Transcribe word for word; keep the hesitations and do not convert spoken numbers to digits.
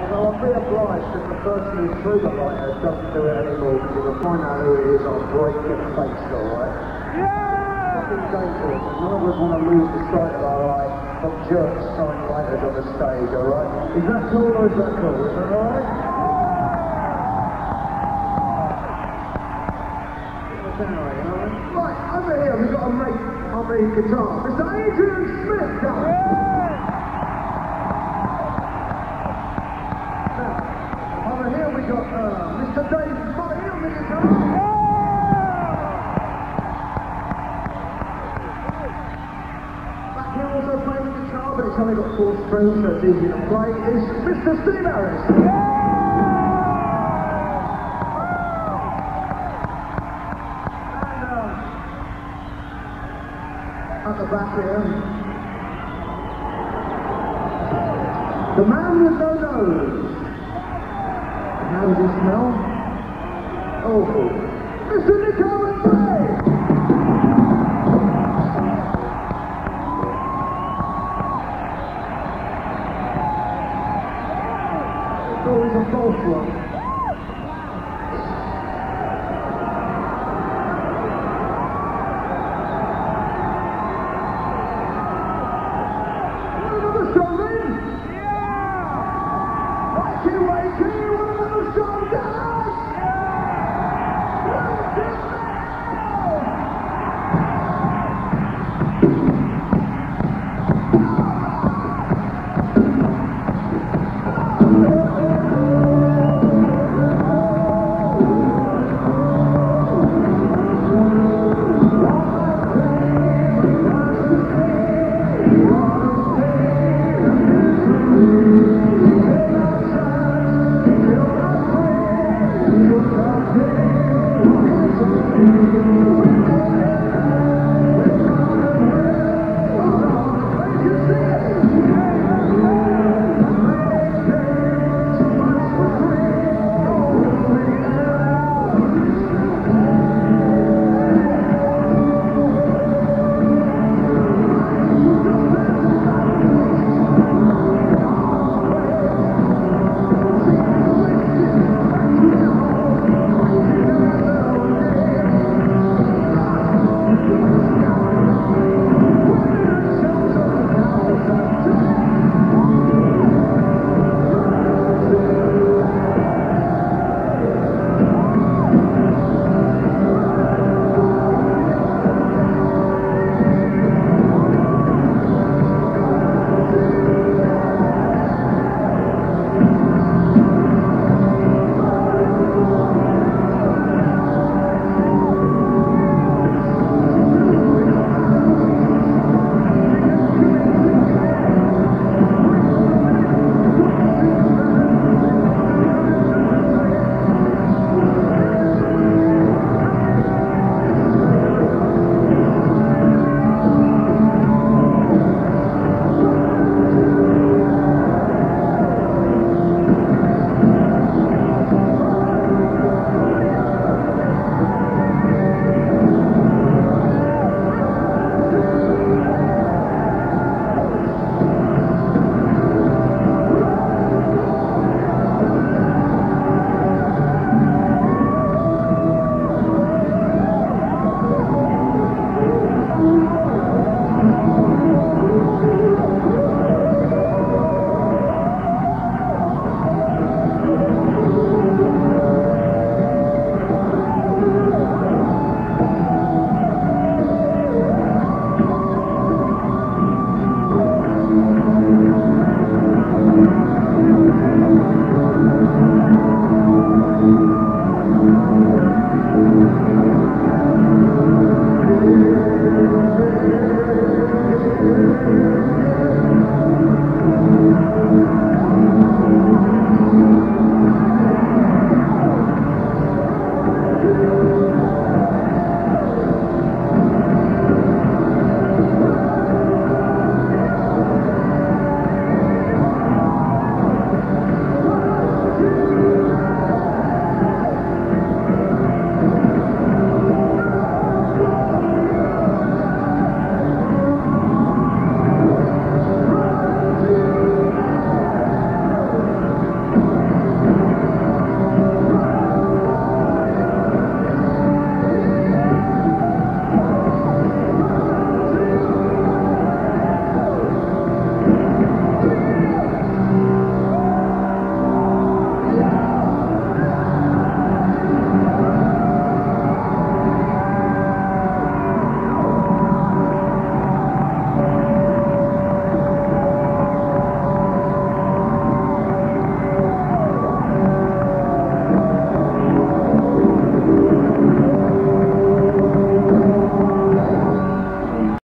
Although I'll be obliged if the person who threw the lighter doesn't do it anymore, because if I find out who it is, I'll break your face, alright? Yeah! Fucking dangerous, and none of us want to lose the sight of our eye from jerks throwing lighters on the stage, alright? Is that cool or is that cool? Is that alright? Right, over here we've got a mate on the guitar, Mister Adrian Smith, guys! We got uh, Mister Dave Murray on the guitar. Back here also playing the guitar, but it's only got four strings, so it's easy to play, is Mister Steve Harris. And uh, at the back here, the man with no nose. How does it smell? Awful. Mister Nicholas Bray! It's always a false one.